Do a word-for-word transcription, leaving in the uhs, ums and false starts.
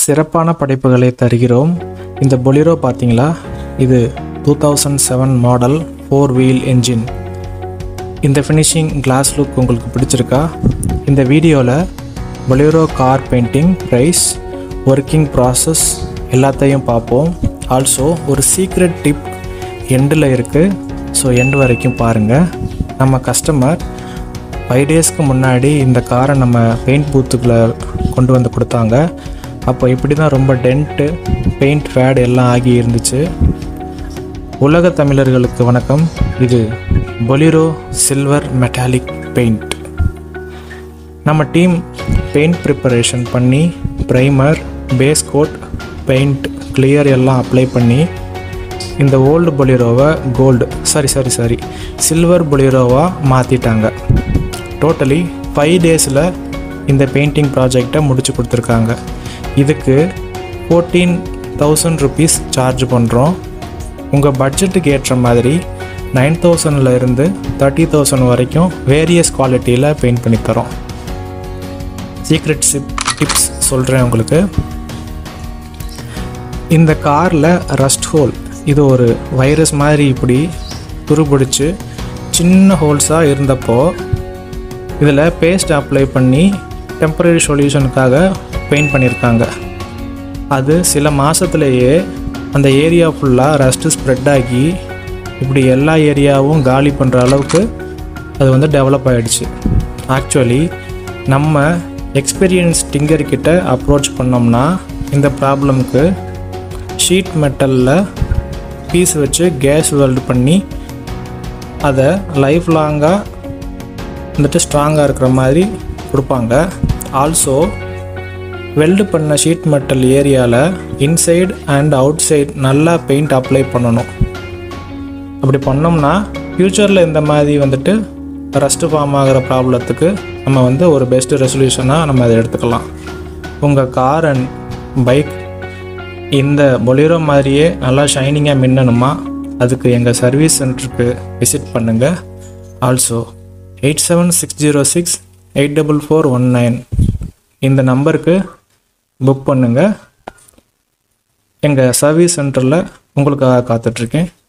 சிறப்பான படைப்புகளை தருகிறோம். இந்த பொலிரோ பார்த்தீங்களா, இது two thousand seven model four wheel engine. இந்த ஃபினிஷிங் கிளாஸ் லுக் உங்களுக்கு பிடிச்சிருக்கா? இந்த வீடியோவில் Bolero car painting price, working process எல்லாத்தையும் பார்ப்போம். ஆல்சோ ஒரு சீக்ரெட் டிப் எண்டில் இருக்குது. ஸோ எண்டு வரைக்கும் பாருங்கள். நம்ம கஸ்டமர் ஃபைவ் டேஸ்க்கு முன்னாடி இந்த காரை நம்ம பெயிண்ட் பூத்துக்குள்ளே கொண்டு வந்து கொடுத்தாங்க. அப்போ இப்படி தான் ரொம்ப டென்ட்டு, பெயிண்ட் ஃபேட் எல்லாம் ஆகி இருந்துச்சு. உலக தமிழர்களுக்கு வணக்கம். இது பொலிரோ சில்வர் மெட்டாலிக் பெயிண்ட். நம்ம டீம் பெயிண்ட் ப்ரிப்பரேஷன் பண்ணி primer, base coat, paint, clear எல்லாம் அப்ளை பண்ணி இந்த ஓல்டு பொலிரோவை gold sorry sorry sorry silver பொலிரோவாக மாற்றிட்டாங்க. டோட்டலி ஃபைவ் டேஸில் இந்த பெயிண்டிங் ப்ராஜெக்டை முடிச்சு கொடுத்துருக்காங்க. இதுக்கு ஃபோர்டீன் தௌசண்ட் ருபீஸ் சார்ஜ் பண்ணுறோம். உங்கள் பட்ஜெட்டுக்கு ஏற்ற மாதிரி நைன் தௌசண்டில் இருந்து தேர்ட்டி தௌசண்ட் வரைக்கும் வேரியஸ் குவாலிட்டியில் பெயிண்ட் பண்ணி தரோம். சீக்ரெட் சிப் டிப்ஸ் சொல்கிறேன் உங்களுக்கு. இந்த காரில் ரஸ்ட் ஹோல், இது ஒரு வைரஸ் மாதிரி இப்படி துருபிடிச்சு சின்ன ஹோல்ஸாக இருந்தப்போ இதில் பேஸ்ட் அப்ளை பண்ணி டெம்பரரி சொல்யூஷனுக்காக பெயிண்ட் பண்ணியிருக்காங்க. அது சில மாதத்துலேயே அந்த ஏரியா ஃபுல்லாக ரஸ்ட்டு ஸ்ப்ரெட் ஆகி இப்படி எல்லா ஏரியாவும் காலி பண்ணுற அளவுக்கு அது வந்து டெவலப் ஆகிடுச்சு. ஆக்சுவலி நம்ம எக்ஸ்பீரியன்ஸ் டிங்கர்கிட்ட அப்ரோச் பண்ணோம்னா இந்த ப்ராப்ளம்க்கு ஷீட் மெட்டலில் பீஸ் வச்சு கேஸ் வெல்ட் பண்ணி அதை லைஃப் லாங்காக வந்துட்டு ஸ்ட்ராங்காக இருக்கிற மாதிரி கொடுப்பாங்க. ஆல்சோ வெல்டு பண்ண ஷீட் மெட்டல் ஏரியாவில் இன்சைட் அண்ட் அவுட் சைட் நல்லா பெயிண்ட் அப்ளை பண்ணணும். அப்படி பண்ணோம்னா ஃப்யூச்சரில் இந்த மாதிரி வந்துட்டு ரஸ்ட்டு ஃபார்ம் ஆகிற ப்ராப்ளத்துக்கு நம்ம வந்து ஒரு பெஸ்ட்டு ரெசல்யூஷனாக நம்ம அதை எடுத்துக்கலாம். உங்கள் கார் அண்ட் பைக் இந்த பொலிரோ மாதிரியே நல்லா ஷைனிங்காக மின்னணுமா? அதுக்கு எங்கள் சர்வீஸ் சென்டருக்கு விசிட் பண்ணுங்கள். Also eight seven six zero six eight double four one nine இந்த நம்பருக்கு புக் பண்ணுங்கள். எங்கள் சர்வீஸ் சென்டரில் உங்களுக்காக காத்துட்ருக்கேன்.